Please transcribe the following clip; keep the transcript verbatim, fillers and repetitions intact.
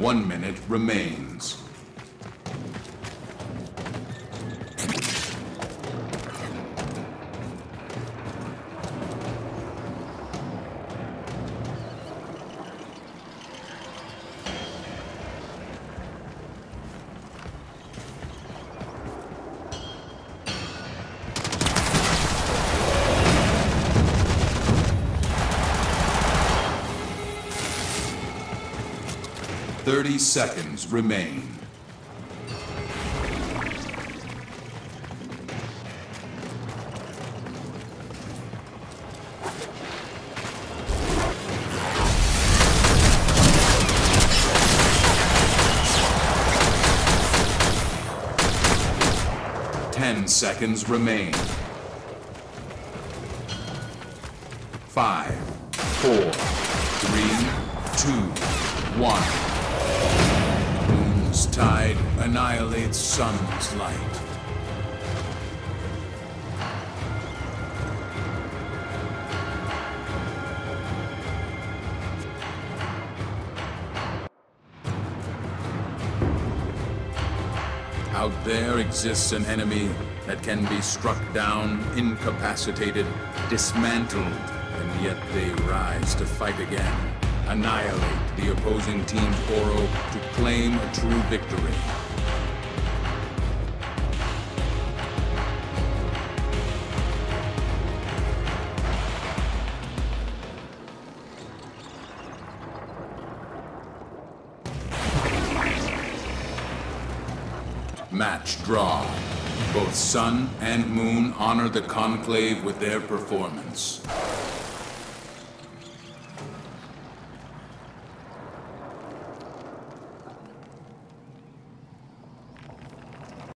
One minute remains. Thirty seconds remain. Ten seconds remain. Five, four, three, two, one. Moon's tide annihilates sun's light. Out there exists an enemy that can be struck down, incapacitated, dismantled, and yet they rise to fight again. Annihilate the opposing team's Oro to claim a true victory. Match draw. Both Sun and Moon honor the Conclave with their performance.